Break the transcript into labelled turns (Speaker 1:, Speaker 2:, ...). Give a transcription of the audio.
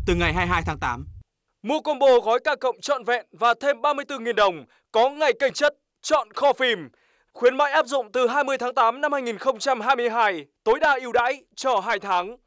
Speaker 1: từ ngày 22 tháng 8.
Speaker 2: Mua combo gói ca cộng trọn vẹn và thêm 34.000 đồng, có ngày kênh chất, chọn kho phim. Khuyến mãi áp dụng từ 20 tháng 8 năm 2022, tối đa ưu đãi cho 2 tháng.